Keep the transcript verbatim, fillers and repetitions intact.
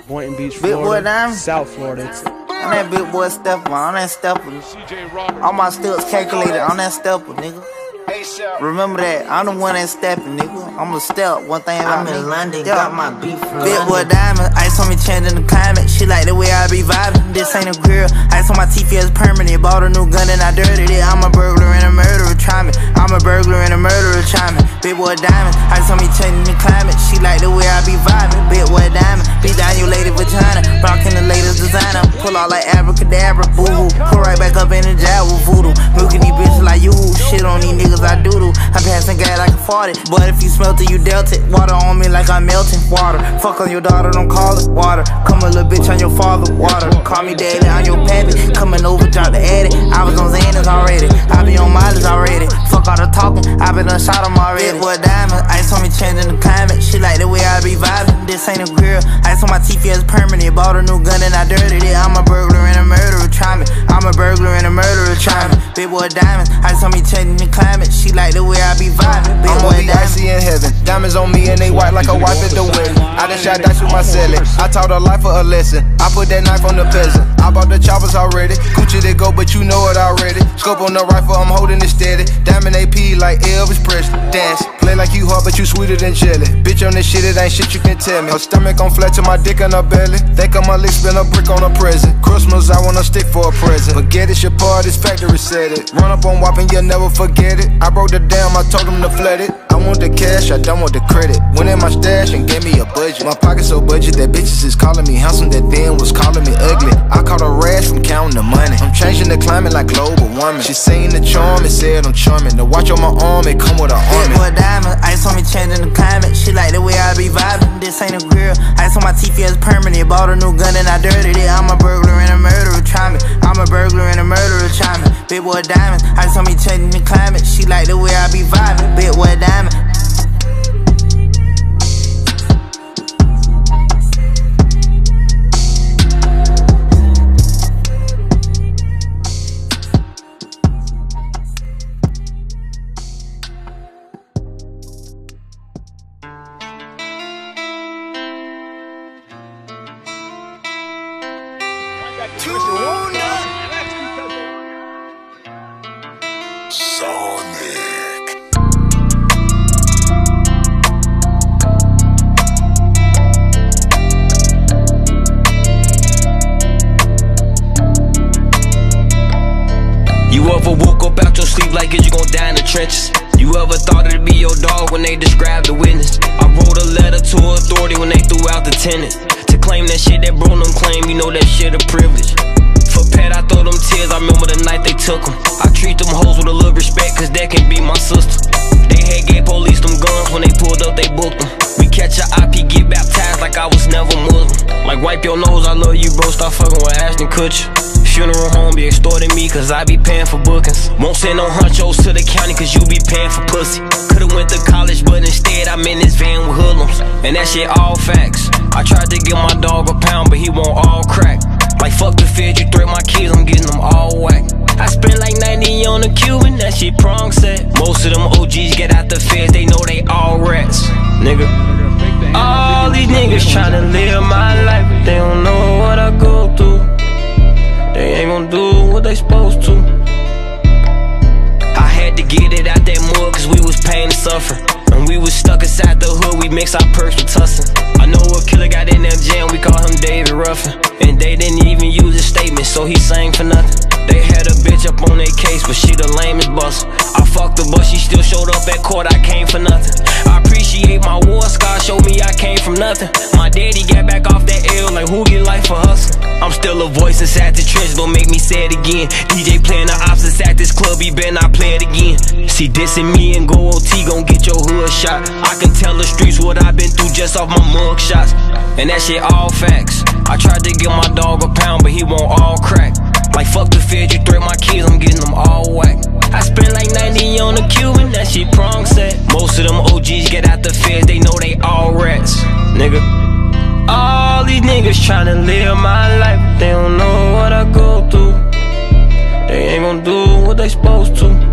Boynton Beach, Big Florida. Boy Diamond? South Florida. I'm that big boy stepper, on that stepper. All my steps calculated on that stepper, nigga. Remember that, I'm the one that's stepping, nigga. I'm a step, one thing about I'm in me. London, Yeah. got my beef from Big boy London. Diamond, ice on me changing the climate. She like the way I be vibing. This ain't a grill, ice on my teeth is permanent. Bought a new gun and I dirtied it. I'm a burglar and a murderer, try me. I'm a burglar and a murderer, try me. Big boy Diamond, ice on me changing the climate. She like the way I be vibing. Big boy Diamond, beat down your lady vagina. Rockin' the latest designer. Pull out like abracadabra, boo hoo. Pull right back up in the jar with voodoo. Milking these bitches like you. Shit on these niggas I doodle. I'm passing gas like a fart it. But if you smelt it, you dealt it. Water on me like I'm melting. Water. Fuck on your daughter, don't call it water. Come a little bitch on your father. Water. Call me daddy, I'm your pappy. Coming over, drop the addy. I was on Xanax already. I be on mileage already. Fuck all the talking, I been done shot him already. Big boy Diamond, ice on me changing the climate. She like the way I be vibing. This ain't a grill. Ice on my teeth is permanent. Bought a new gun and I dirtied it. I'm a burglar and a murderer, try me. I'm a burglar and a murderer, try me. Big boy Diamond, ice on me changing the climate. She like the way I be vibing. Big I'ma boy be icy in heaven. Diamonds on me and they white like a wife at the wedding. I done shot dice with my celly. I taught her life a lesson. I put that knife on the peasant. I bought the choppers already. Gucci they go, but you know it already. Scope on the rifle, I'm holding it steady. Diamond A P like Elvis Presley. Dance, play like you hard, but you sweeter than jelly. Bitch on this shit, it ain't shit you can tell me. Her stomach on flat to my dick and her belly. Think of my lick, spin a brick on a present. Christmas, I want a stick for a present. Forget it's your part, this factory said it. Run up on whopping, you'll never forget it. I broke the dam, I told them to flood it. I want the cash, I don't want the credit. Went in my stash and gave me a budget. My pocket so budget that bitches is calling me handsome, that then was calling me ugly. I caught a rash from counting the money. I'm changing the climate like global warming. She seen the charm and said I'm charming. The watch on my arm, it come with an army. Big boy Diamond, ice on me changing the climate. She like the way I be vibing. This ain't a grill. Ice on my teeth is permanent. Bought a new gun and I dirtied it. I'm a burglar and a murderer, try me. I'm a burglar and a murderer, try me. Big boy Diamond, ice on me changing the climate. She like the way I be vibing. Big boy Diamond. Sonic. You ever woke up out your sleep like it, you gon' die in the trenches? You ever thought it'd be your dog when they described the witness? I wrote a letter to authority when they threw out the tenants. To claim that shit that bro them claim, you know that shit a privilege. For pet, I throw them tears, I remember the night they took them. I treat them hoes with a little respect, cause that can be my sister. They had gay police them guns, when they pulled up, they booked them. We catch a I P, get baptized like I was never Muslim. Like wipe your nose, I love you bro, stop fucking with Ashton Kutcher. Funeral home be extorting me, cause I be paying for bookings. Won't send no hunchos to the county, cause you be paying for pussy. Could've went to college, but instead I'm in this van with hoodlums. And that shit all facts. I tried to give my dog a pound, but he want all crack. Like fuck the feds, you threat my kids, I'm getting them all whack. I spent like ninety on a Cuban, that shit prong set. Most of them O Gs get out the feds, they know they all rats. Nigga, all these niggas tryna live my life, but they don't know what I go through. They ain't gon' do what they supposed to. I had to get it out that mud, cause we was pain and suffering. And we was stuck inside the hood, we mix our perks with tussin'. I know a killer got in that jam, we call him David Ruffin. And they didn't even use his statement, so he sang for nothing. They had a bitch up on their case, but she the lamest bust. I fucked her, but she still showed up at court, I came for nothing. I appreciate my war scar, showed me I came from nothing. My daddy got back off that L, like who get life for hustling? I'm still a voice inside the trench, don't make me say it again. D J playing the opposites at this club, he better not play it again. See, dissing me and go O T gon' get your hood shot. I can tell the streets what I've been through just off my mug shots. And that shit all facts. I tried to give my dog a pound, but he want all crack. Like fuck the feds, you threat my kids, I'm getting them all whack. I spent like ninety on a Cuban, that shit prong set. Most of them O Gs get out the feds, they know they all rats. Nigga, all these niggas tryna live my life, but they don't know what I go through. They ain't gon' do what they supposed to.